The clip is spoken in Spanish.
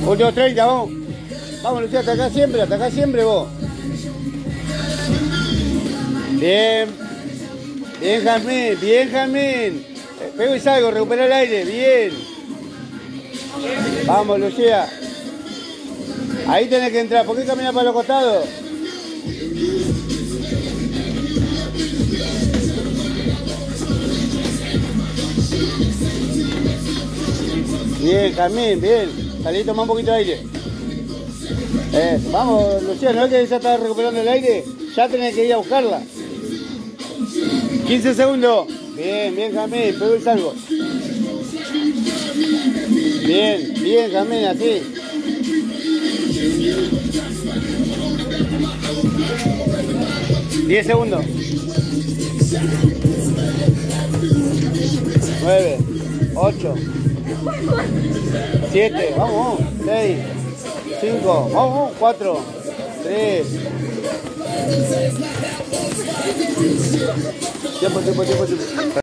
Últimos 30, vamos. Vamos, Lucía, atacá siempre vos. Bien. Bien, Jazmín, bien, Jazmín. Pego y salgo, recupera el aire, bien. Vamos, Lucía. Ahí tenés que entrar. ¿Por qué caminar para los costados? Bien, Jazmín, bien. Salí, toma un poquito de aire. Vamos, Lucía, ¿no es que ya está recuperando el aire? Ya tenés que ir a buscarla. 15 segundos. Bien, bien, Jazmín, pego y salgo. Bien, bien, Jazmín, así. 10 segundos. 9, 8, 7, vamos, 6, 5, vamos, 4, 3. Tiempo.